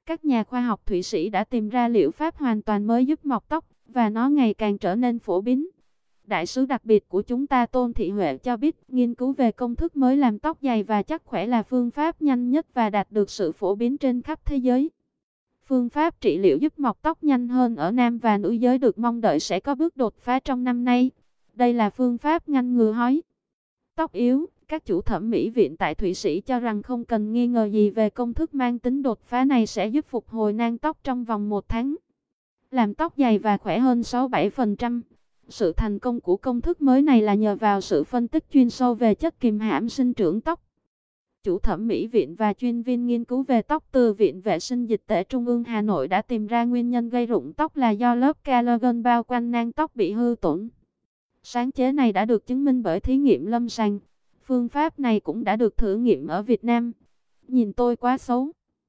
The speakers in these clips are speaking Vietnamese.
Các nhà khoa học Thụy Sĩ đã tìm ra liệu pháp hoàn toàn mới giúp mọc tóc, và nó ngày càng trở nên phổ biến. Đại sứ đặc biệt của chúng ta Tôn Thị Huệ cho biết, nghiên cứu về công thức mới làm tóc dày và chắc khỏe là phương pháp nhanh nhất và đạt được sự phổ biến trên khắp thế giới. Phương pháp trị liệu giúp mọc tóc nhanh hơn ở nam và nữ giới được mong đợi sẽ có bước đột phá trong năm nay. Đây là phương pháp ngăn ngừa hói tóc yếu. Các chủ thẩm mỹ viện tại Thụy Sĩ cho rằng không cần nghi ngờ gì về công thức mang tính đột phá này sẽ giúp phục hồi nang tóc trong vòng 1 tháng, làm tóc dày và khỏe hơn 6-7%. Sự thành công của công thức mới này là nhờ vào sự phân tích chuyên sâu về chất kìm hãm sinh trưởng tóc. Chủ thẩm mỹ viện và chuyên viên nghiên cứu về tóc từ Viện Vệ sinh Dịch tễ Trung ương Hà Nội đã tìm ra nguyên nhân gây rụng tóc là do lớp collagen bao quanh nang tóc bị hư tổn. Sáng chế này đã được chứng minh bởi thí nghiệm lâm sàng. Phương pháp này cũng đã được thử nghiệm ở Việt Nam. Nhìn tôi quá xấu,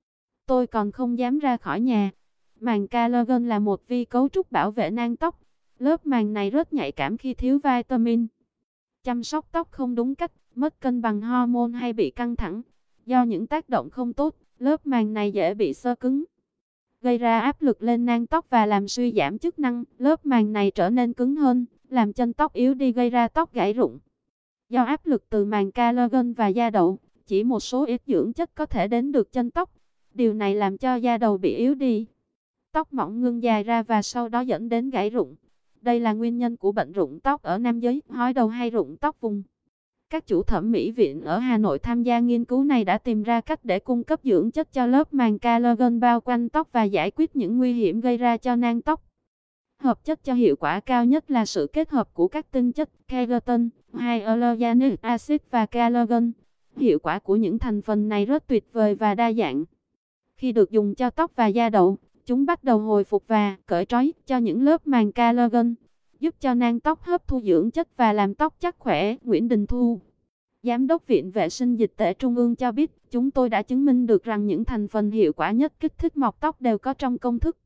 tôi còn không dám ra khỏi nhà. Màng collagen là một vi cấu trúc bảo vệ nang tóc. Lớp màng này rất nhạy cảm khi thiếu vitamin. Chăm sóc tóc không đúng cách, mất cân bằng hormone hay bị căng thẳng. Do những tác động không tốt, lớp màng này dễ bị xơ cứng, gây ra áp lực lên nang tóc và làm suy giảm chức năng. Lớp màng này trở nên cứng hơn, làm chân tóc yếu đi, gây ra tóc gãy rụng. Do áp lực từ màng collagen và da đầu, chỉ một số ít dưỡng chất có thể đến được chân tóc. Điều này làm cho da đầu bị yếu đi, tóc mỏng ngưng dài ra và sau đó dẫn đến gãy rụng. Đây là nguyên nhân của bệnh rụng tóc ở nam giới, hói đầu hay rụng tóc vùng. Các chủ thẩm mỹ viện ở Hà Nội tham gia nghiên cứu này đã tìm ra cách để cung cấp dưỡng chất cho lớp màng collagen bao quanh tóc và giải quyết những nguy hiểm gây ra cho nang tóc. Hợp chất cho hiệu quả cao nhất là sự kết hợp của các tinh chất keratin, hyaluronic acid và collagen. Hiệu quả của những thành phần này rất tuyệt vời và đa dạng. Khi được dùng cho tóc và da đầu, chúng bắt đầu hồi phục và cởi trói cho những lớp màng collagen, giúp cho nang tóc hấp thu dưỡng chất và làm tóc chắc khỏe. Nguyễn Đình Thu, Giám đốc Viện Vệ sinh Dịch tễ Trung ương cho biết, chúng tôi đã chứng minh được rằng những thành phần hiệu quả nhất kích thích mọc tóc đều có trong công thức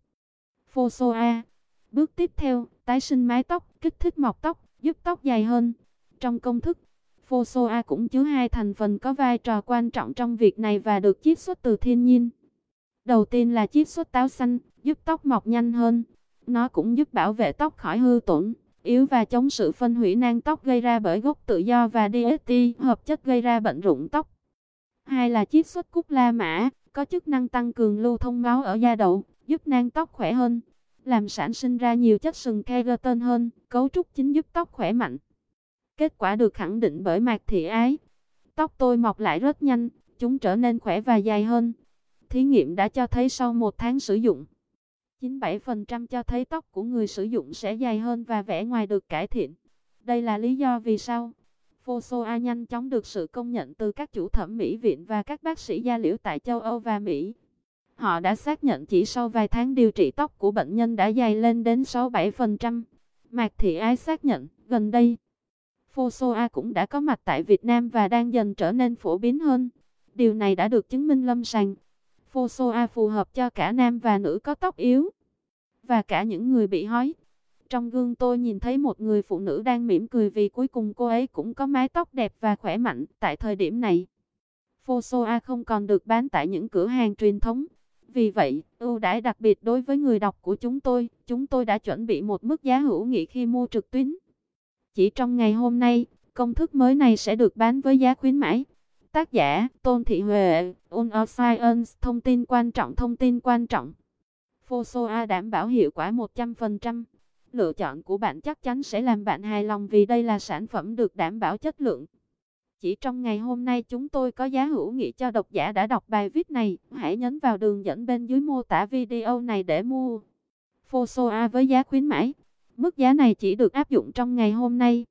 Fosoa. Bước tiếp theo, tái sinh mái tóc, kích thích mọc tóc, giúp tóc dài hơn. Trong công thức, Fosoa cũng chứa 2 thành phần có vai trò quan trọng trong việc này và được chiết xuất từ thiên nhiên. Đầu tiên là chiết xuất táo xanh, giúp tóc mọc nhanh hơn. Nó cũng giúp bảo vệ tóc khỏi hư tổn, yếu và chống sự phân hủy nang tóc gây ra bởi gốc tự do và DHT, hợp chất gây ra bệnh rụng tóc. Hai là chiết xuất cúc la mã, có chức năng tăng cường lưu thông máu ở da đầu, giúp nang tóc khỏe hơn, làm sản sinh ra nhiều chất sừng keratin hơn, cấu trúc chính giúp tóc khỏe mạnh. Kết quả được khẳng định bởi Mạc Thị Ái. Tóc tôi mọc lại rất nhanh, chúng trở nên khỏe và dài hơn. Thí nghiệm đã cho thấy sau 1 tháng sử dụng, 97% cho thấy tóc của người sử dụng sẽ dài hơn và vẻ ngoài được cải thiện. Đây là lý do vì sao Fosoa nhanh chóng được sự công nhận từ các chủ thẩm mỹ viện và các bác sĩ da liễu tại châu Âu và Mỹ. Họ đã xác nhận chỉ sau vài tháng điều trị tóc của bệnh nhân đã dài lên đến 6-7%. Mạc Thị Ái xác nhận, gần đây, Fosoa cũng đã có mặt tại Việt Nam và đang dần trở nên phổ biến hơn. Điều này đã được chứng minh lâm sàng. Fosoa phù hợp cho cả nam và nữ có tóc yếu, và cả những người bị hói. Trong gương tôi nhìn thấy một người phụ nữ đang mỉm cười vì cuối cùng cô ấy cũng có mái tóc đẹp và khỏe mạnh. Tại thời điểm này, Fosoa không còn được bán tại những cửa hàng truyền thống. Vì vậy, ưu đãi đặc biệt đối với người đọc của chúng tôi đã chuẩn bị một mức giá hữu nghị khi mua trực tuyến. Chỉ trong ngày hôm nay, công thức mới này sẽ được bán với giá khuyến mãi. Tác giả, Tôn Thị Huệ, On Science. Thông tin quan trọng. Fosoa đảm bảo hiệu quả 100%. Lựa chọn của bạn chắc chắn sẽ làm bạn hài lòng vì đây là sản phẩm được đảm bảo chất lượng. Chỉ trong ngày hôm nay chúng tôi có giá hữu nghị cho độc giả đã đọc bài viết này. Hãy nhấn vào đường dẫn bên dưới mô tả video này để mua Fosoa với giá khuyến mãi. Mức giá này chỉ được áp dụng trong ngày hôm nay.